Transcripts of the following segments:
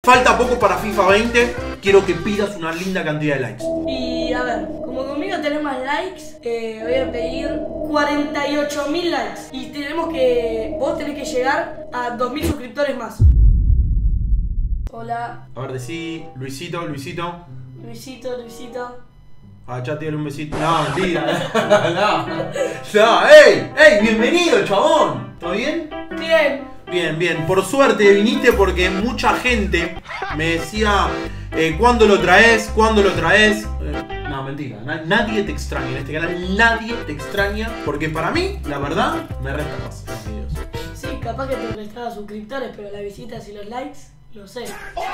Falta poco para FIFA 20. Quiero que pidas una linda cantidad de likes. Y a ver, como conmigo tenés más likes, voy a pedir 48.000 likes. Y vos tenés que llegar a 2.000 suscriptores más. Hola. A ver, decí Luisito. Luisito. Agachate, dale un besito. No, mentira. No, ey, bienvenido, chabón. ¿Todo bien? Bien. Bien. Por suerte viniste porque mucha gente me decía, ¿cuándo lo traes? No, mentira. Nadie te extraña en este canal. Nadie te extraña. Porque para mí, la verdad, me resta paz en los videos. Sí, capaz que te restaba suscriptores, pero las visitas y los likes, no sé.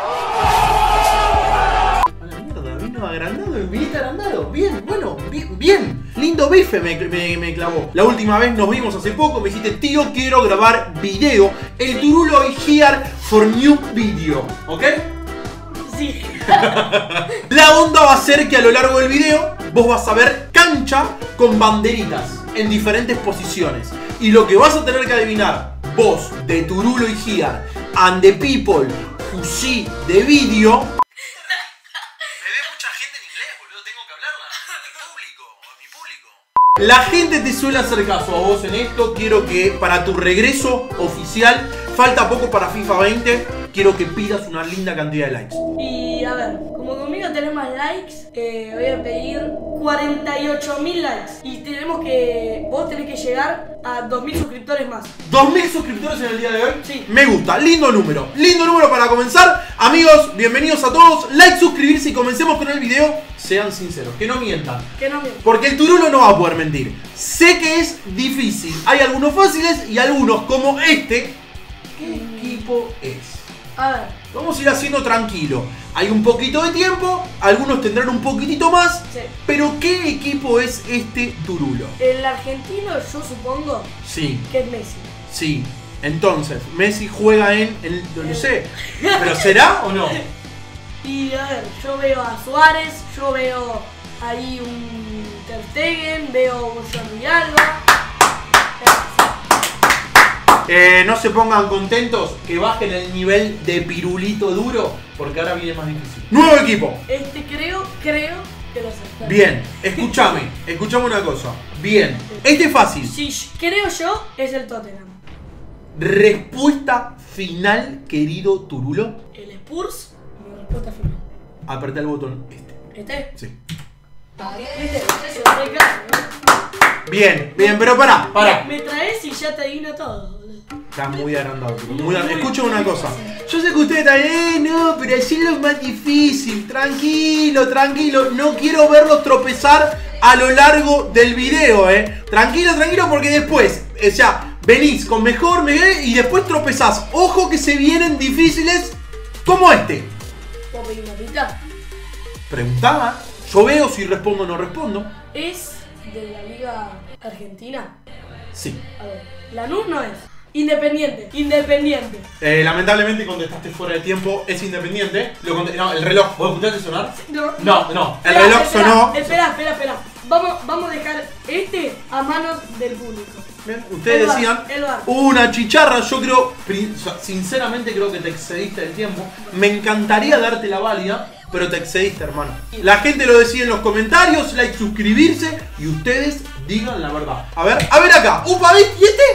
A la mierda, vino agrandado y viniste agrandado. Bien, bueno, bien. Lindo bife me clavó. La última vez nos vimos hace poco, me dijiste, tío, quiero grabar video. El Turulo is here for new video, ¿ok? Sí. La onda va a ser que a lo largo del video vos vas a ver cancha con banderitas en diferentes posiciones. Y lo que vas a tener que adivinar vos de Turulo is here and the people who see the video. La gente te suele hacer caso a vos en esto. Quiero que para tu regreso oficial, falta poco para FIFA 20, quiero que pidas una linda cantidad de likes. Y a ver, como conmigo tenés más likes, voy a pedir 48.000 likes. Y vos tenés que llegar a 2.000 suscriptores más. ¿2.000 suscriptores en el día de hoy? Sí. Me gusta, lindo número para comenzar. Amigos, bienvenidos a todos. Like, suscribirse y comencemos con el video. Sean sinceros, que no mientan. Porque el Turulo no va a poder mentir. Sé que es difícil. Hay algunos fáciles y algunos como este. ¿Qué equipo es? A ver. Vamos a ir haciendo tranquilo. Hay un poquito de tiempo, algunos tendrán un poquitito más. Sí. Pero ¿qué equipo es este Turulo? El argentino, yo supongo. Sí. Que es Messi. Sí. Entonces, Messi juega no sé. ¿Pero será o no? Y a ver, yo veo a Suárez, yo veo ahí un Ter Stegen, veo un Jordi Alba. No se pongan contentos, que bajen el nivel de pirulito duro, porque ahora viene más difícil. ¡Nuevo equipo! Creo que lo acerté. Bien, escúchame una cosa. Bien, este es fácil. Sí, creo yo, es el Tottenham. Respuesta final, querido Turulo. El Spurs. Respuesta final. Apreté el botón ¿Este? Sí. ¿Viste? Bien, pero pará. Me traes y ya te adivino todo. Está muy agrandado. Escuchen una cosa. Yo sé que ustedes están, no, pero así es lo más difícil. Tranquilo. No quiero verlos tropezar a lo largo del video, Tranquilo, porque después, venís con mejor y después tropezás. Ojo que se vienen difíciles como este. ¿Puedo pedir una pista? Preguntaba, yo veo si respondo o no respondo. ¿Es de la Liga Argentina? Sí. A ver, Lanús no es. Independiente. Lamentablemente contestaste fuera de tiempo, es Independiente. No, el reloj, ¿vos escuchaste sonar? No. El reloj sonó. Espera. Vamos a dejar a manos del público. Bien, ustedes decían una chicharra. Yo creo, sinceramente creo que te excediste del tiempo. Me encantaría darte la válida, pero te excediste, hermano. La gente lo decide en los comentarios, like, suscribirse y ustedes digan la verdad. A ver acá. Upa, ¿y este?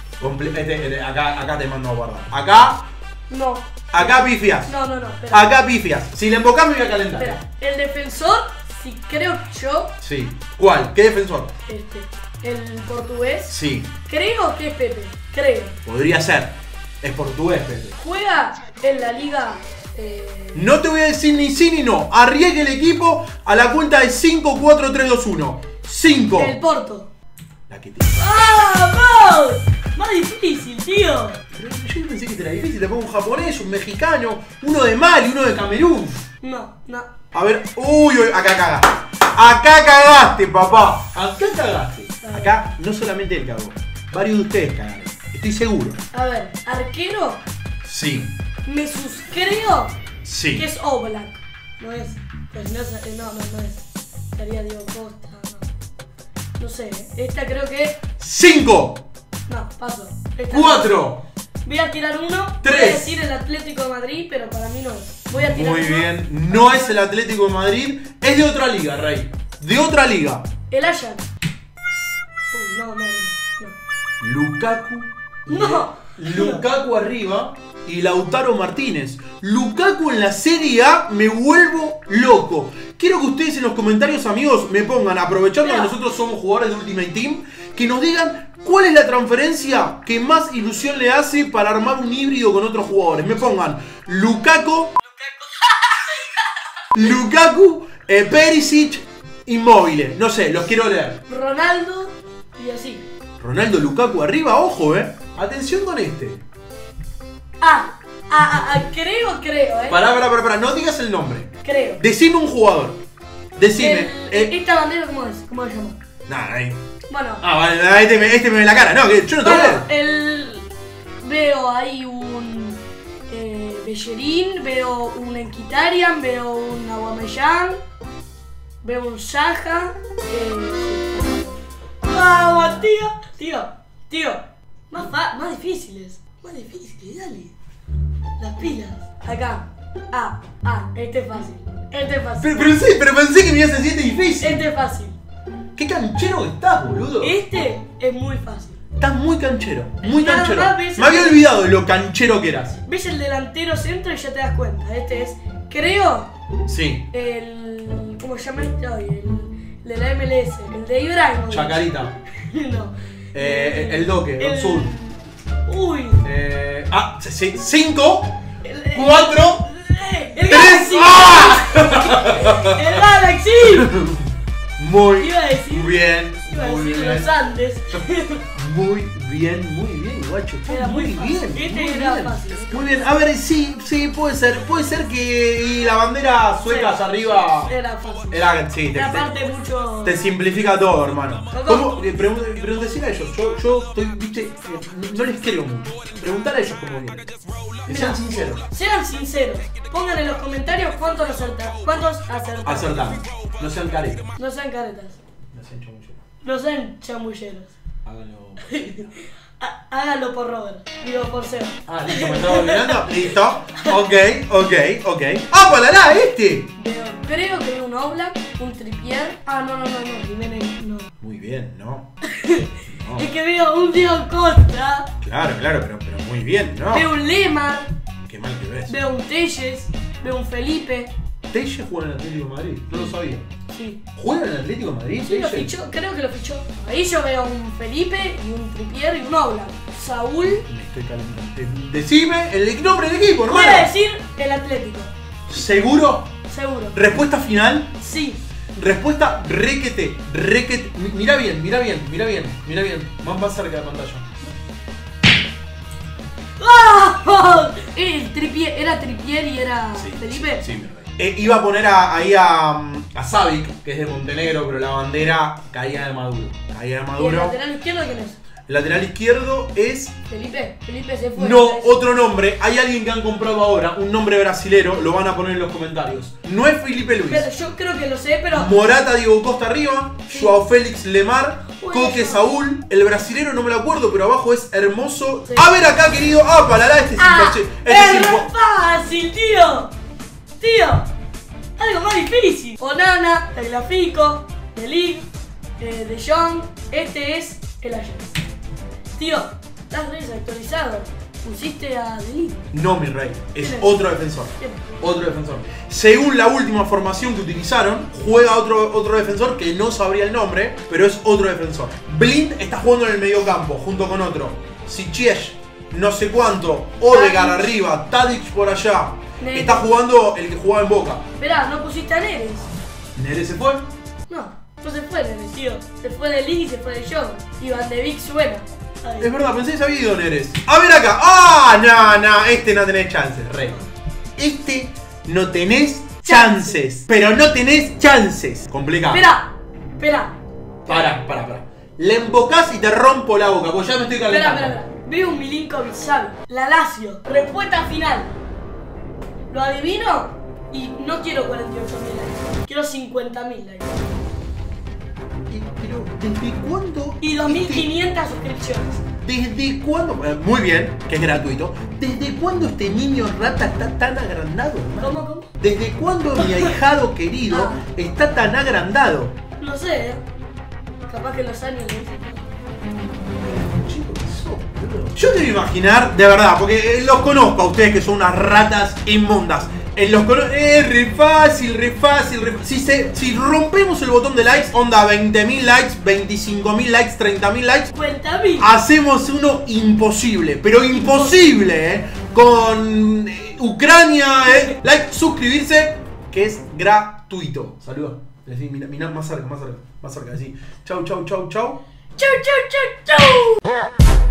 Acá te mando a guardar. Acá. No. Acá pifias. No, espera. Acá pifias. Si le embocás me voy a calentar. Espera. El defensor, si creo yo. Sí. ¿Cuál? ¿Qué defensor? El portugués. Sí. Creo que es Pepe. Creo. Podría ser. Es portugués, Pepe. Juega en la liga. No te voy a decir ni sí ni no. Arriesgue el equipo a la cuenta de 5, 4, 3, 2, 1. 5. El Porto. La que te... ¡Vamos! Más difícil, tío. Pero yo pensé que era difícil. Te pongo un japonés, un mexicano, uno de Mali, uno de Camerún. No. A ver, uy, acá cagaste. Acá cagaste, papá. Acá cagaste. Acá no solamente él cagó. Varios de ustedes cagaron. Estoy seguro. A ver, arquero. Sí. Me suscribo. Sí. Que es Oblak. No es. Pues no es. Sería Diego Costa. No sé. Esta creo que. 5. No, paso. 4. Voy a tirar uno. 3. Voy a decir el Atlético de Madrid, pero para mí no es. Voy a tirar Muy uno. bien. No es el Atlético de Madrid. Es de otra liga, Rey. De otra liga. El Ajax. No. Lukaku. No. Lukaku arriba y Lautaro Martínez. Lukaku en la Serie A, me vuelvo loco. Quiero que ustedes en los comentarios, amigos, me pongan, aprovechando que nosotros somos jugadores de Ultimate Team, que nos digan cuál es la transferencia que más ilusión le hace para armar un híbrido con otros jugadores. Me pongan Lukaku, Perisic, Immobile. No sé, los quiero leer. Ronaldo y así. Ronaldo, Lukaku arriba, ojo, atención con este. Creo. Pará, no digas el nombre. Creo. Decime un jugador. Decime. ¿Esta bandera cómo es? ¿Cómo se llama? Nada, ahí. Bueno. Vale, este me ve la cara. No, que yo no te voy a ver. Veo ahí un Bellerín, veo un Mkhitaryan, veo un Aubameyang, veo un Zaha. ¡Vamos, tío! Más difíciles, dale. Las pilas. Acá. Este es fácil. Pero pensé que me ibas a decir este difícil. Este es fácil. ¿Qué canchero que estás, boludo? Este es muy fácil. Estás muy canchero, muy Nada canchero. más ves Me había olvidado de lo canchero que eras. ¿Ves el delantero centro y ya te das cuenta? Este es, creo, Sí. el... ¿Cómo se llama este hoy? El de la MLS, el de Ibrahimovic. Chacarita. No. El Doque, el Sur. Uy. 5, 4, El 3. Galaxy. El Galaxy. Muy Iba a decir. bien. Iba a Muy decir bien. los Andes. Muy bien, guacho. Era muy fácil. Este era fácil. Muy bien, a ver, sí, puede ser. Puede ser que y la bandera sueca allá arriba. Era fácil. Sí, Y aparte mucho. te simplifica todo, hermano. ¿Cómo? ¿Cómo? Pero decir a ellos, yo estoy, viste, no les creo mucho. Preguntar a ellos cómo vienen. Que sean sinceros. Sean sinceros. Pongan en los comentarios cuántos acertaron. Acertamos. No sean caretas. No sean caretas. No sean chamulleros. No sean chamulleros. Háganlo. Háganlo por Robert. Digo por Seba. Listo, me estaba olvidando. Listo. Ok. ¡Palala, este! Creo que un Oblak, un Trippier. No, Jiménez no. Muy bien, ¿no? Es que veo un Diego Costa. Claro, pero muy bien, ¿no? Veo un Lemar. Qué mal que ves. Veo un Telles. Veo un Felipe. ¿Telle juega en el Atlético de Madrid? No lo sabía. Sí. ¿Juega en el Atlético de Madrid? Sí, lo Telle? fichó, creo que lo fichó. Ahí yo veo un Felipe y un Trippier y un Oblak. Saúl. Me estoy calentando. Decime el nombre del equipo, hermano. Voy a decir el Atlético. ¿Seguro? Seguro. ¿Respuesta final? Sí. Respuesta requete. Mira bien. Más cerca de la pantalla. ¡Oh! Era Trippier y era Felipe. Sí, mi rey. Iba a poner ahí a Savic, que es de Montenegro, pero la bandera caía de Maduro. ¿Y el lateral izquierdo quién es? El lateral izquierdo es... Felipe se fue. No, otro nombre. Hay alguien que han comprado ahora, un nombre brasilero, lo van a poner en los comentarios. No es Felipe Luis. Pero yo creo que lo sé, pero... Morata, Diego Costa arriba, Sí. Joao Félix, Lemar, Bueno. Coque, Saúl. El brasilero no me lo acuerdo, pero abajo es Hermoso. Sí. A ver acá, querido. Palala, este es ¡Es fácil, tío! Algo más difícil. Onana, Tagliafico, De Ligt, De Jong. Este es el Ajax. Tío, estás desactualizado. Pusiste a De Ligt. No, mi rey, es ¿Quién es? otro defensor. ¿Quién? Otro defensor. Según la última formación que utilizaron, juega otro defensor que no sabría el nombre, pero es otro defensor. Blind está jugando en el mediocampo junto con otro. Sichiesh, no sé cuánto, Odegaard Tadic. arriba, Tadic por allá. Neres. Está jugando el que jugaba en Boca. Esperá, ¿no pusiste a Neres? ¿Nere se fue? No se fue Neres, tío. Se fue De Ligt y se fue De Jong. Y Van de Beek suena. Ahí. Es verdad, pensé que se había ido Neres. A ver acá. No, este no tenés chances, rey. Este no tenés chances. Pero no tenés chances. Complicado. Espera. Para. Le embocás y te rompo la boca, porque ya me estoy calentando. Espera. Veo un Milinkovic Savic. La Lazio. Respuesta final. Lo adivino y no quiero 48.000 likes. Quiero 50.000 likes. Pero, ¿desde cuándo? Y 2.500 suscripciones. ¿desde cuándo? Muy bien, que es gratuito. ¿Desde cuándo este niño rata está tan agrandado, hermano? ¿Cómo? ¿Desde cuándo mi ahijado querido está tan agrandado? No sé, capaz que los años le dicen. Chico, ¿qué sos, boludo? Yo te voy a imaginar, de verdad, porque los conozco a ustedes que son unas ratas inmundas. Es re fácil, re fácil, re fácil. Si rompemos el botón de likes, onda 20.000 likes, 25.000 likes, 30.000 likes, 50.000. hacemos uno imposible, pero imposible, con Ucrania, like, suscribirse, que es gratuito. Saludos. Decí, mirá más cerca, más cerca, más cerca. Decí, chau, chau, chau, chau. Chau, chau, chau, chau.